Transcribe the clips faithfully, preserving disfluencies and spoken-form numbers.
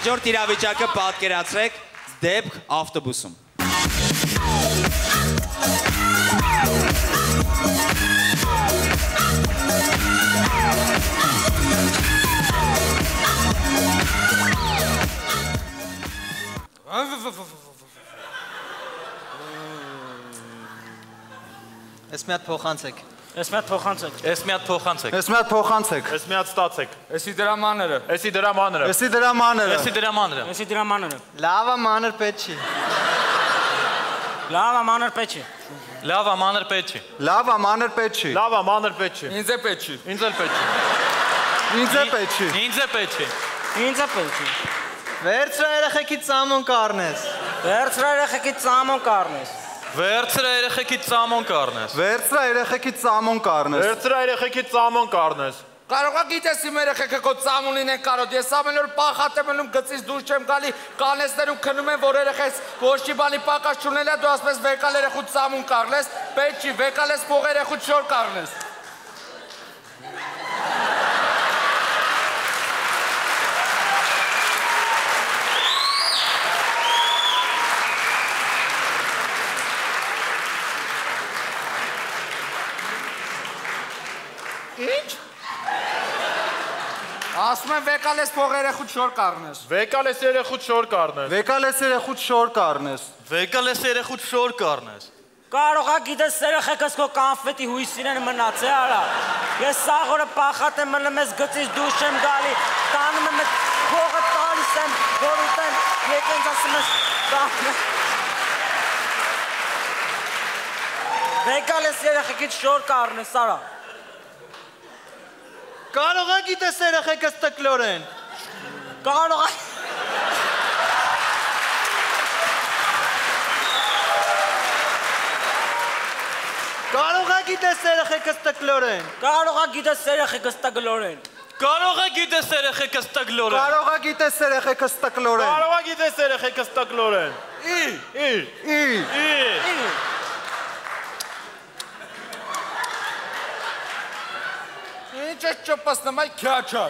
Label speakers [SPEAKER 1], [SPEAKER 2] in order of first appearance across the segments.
[SPEAKER 1] Հաջորդ իրավիճակը պատկերացրեք դեպք ավտոբուսում։
[SPEAKER 2] Ես մի հատ փոխանցեք։
[SPEAKER 3] Ես մի հատ փոխանցեք։
[SPEAKER 4] Ես մի հատ փոխանցեք։
[SPEAKER 2] Ես մի հատ փոխանցեք։
[SPEAKER 4] Ես մի հատ ստացեք։
[SPEAKER 5] Էսի դրա մաները։
[SPEAKER 4] Էսի դրա մաները։
[SPEAKER 2] Էսի դրա մաները։
[SPEAKER 4] Էսի դրա մաները։
[SPEAKER 3] Էսի դրա մաները։
[SPEAKER 2] Լավա մանր պետք չի։
[SPEAKER 3] Լավա մանր պետք չի։
[SPEAKER 4] Լավա մանր պետք չի։
[SPEAKER 2] Լավա մանր պետք չի։
[SPEAKER 4] Լավա մանր պետք չի։
[SPEAKER 5] Ինձ է պետք չի։
[SPEAKER 4] Ինձ էլ պետք չի։
[SPEAKER 2] Ինձ է պետք չի։
[SPEAKER 4] Ինձ է պետք չի։
[SPEAKER 3] Ինձ է պետք չի։
[SPEAKER 2] Վերցրա երեխեքի ծամոն կառնես։
[SPEAKER 3] Վերցրա երեխեքի ծամոն կառնես։
[SPEAKER 4] Վերցրա երեխեքի ծամոն կառնես։
[SPEAKER 2] Վերցրա երեխեքի ծամոն կառնես։
[SPEAKER 4] Վերցրա երեխեքի ծամոն կառնես։
[SPEAKER 5] Կարող է գիտես իմ երեխեքը քո ծամուն լինեն կարոտ։ Ես ամեն օր պախատ եմ ելնում գծից դուրս չեմ գալի, կանեսներում քնում եմ, որ երեխես ոչ մի բանի պակաս չունել է, դու ասես վեկալ երեխու ծամուն կառնես, պետք չի, վեկալ ես փող երեխու շոր կառնես։ Ինչ? Ասում եմ վեկալ ես փող երեխուց շոր կառնես։
[SPEAKER 4] Վեկալ ես երեխուց շոր կառնես։
[SPEAKER 2] Վեկալ ես երեխուց շոր կառնես։
[SPEAKER 4] Վեկալ ես երեխուց շոր կառնես։
[SPEAKER 3] Կարող է գիտես երեխեքս քո կանֆետի հույսին են մնացել, արա։ Ես սաղ օրը պախատ եմ մնում ես գծից դուրս չեմ գալի, տանում եմ փողը տալիս եմ, որ ուտեմ, եկենց ասում ես տանում։ Վեկալ ես երեխեքից շոր կառնես, արա։
[SPEAKER 2] Կարող է գիտես երեխեքս տկլոր են։
[SPEAKER 3] Կարող է։
[SPEAKER 2] Կարող է գիտես երեխեքս տկլոր են։
[SPEAKER 3] Կարող է գիտես երեխեքս տկլոր են։
[SPEAKER 4] Կարող է գիտես երեխեքս տկլոր են։
[SPEAKER 2] Կարող է գիտես երեխեքս տկլոր են։
[SPEAKER 4] Կարող է գիտես երեխեքս տկլոր են։ Ի, ի,
[SPEAKER 2] Ի։
[SPEAKER 4] ի։
[SPEAKER 5] Ինչ ես չպասնում այ քյաչալ։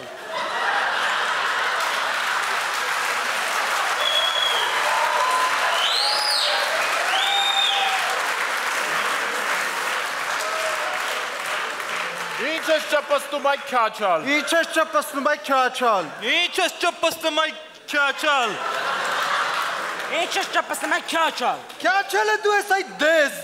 [SPEAKER 4] Ինչ ես չպստում այ քյաչալ։
[SPEAKER 2] Ինչ ես չպստում այ քյաչալ։
[SPEAKER 4] Ինչ ես չպստում այ քյաչալ։
[SPEAKER 3] Ինչ ես չպստում այ քյաչալ։
[SPEAKER 2] Քյաչալը դու ես այ դեզ։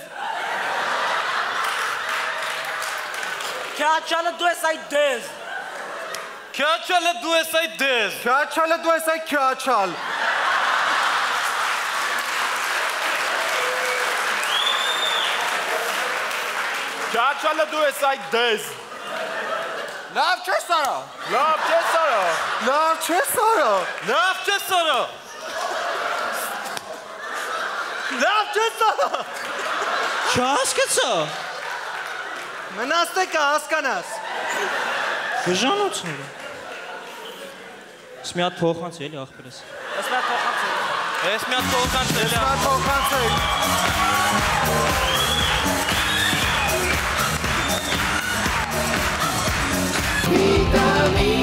[SPEAKER 3] Քյաչալը դու ես այ դեզ։
[SPEAKER 4] Քյաչալը դու ես այ դեզ։
[SPEAKER 2] Քյաչալը դու ես այ քյաչալ։
[SPEAKER 4] Քյաչալը դու ես այ դեզ։
[SPEAKER 5] Լավ չես արա։
[SPEAKER 4] Լավ չես արա։
[SPEAKER 2] Լավ չես արա։
[SPEAKER 4] Լավ չես արա։
[SPEAKER 2] Լավ չես արա։
[SPEAKER 1] Չհասկացա։
[SPEAKER 2] Մնաս թե կհասկանաս։
[SPEAKER 1] Բժանոցները։ Ես մի հատ փոխանցի էլի ախպերս։
[SPEAKER 3] Ես մի հատ փոխանցել։
[SPEAKER 4] Ես մի հատ փոխանցել եմ։
[SPEAKER 2] Ես մի հատ փոխանցել։
[SPEAKER 6] Vitamin